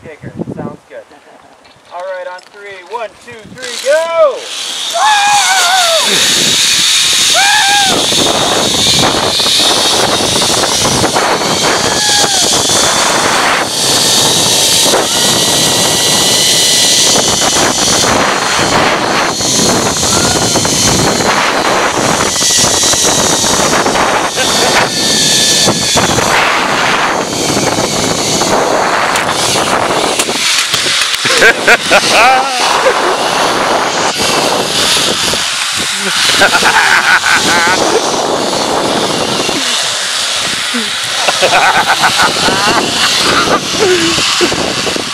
kicker. Sounds good. All right, on 3. 1, 2, 3, go! Ha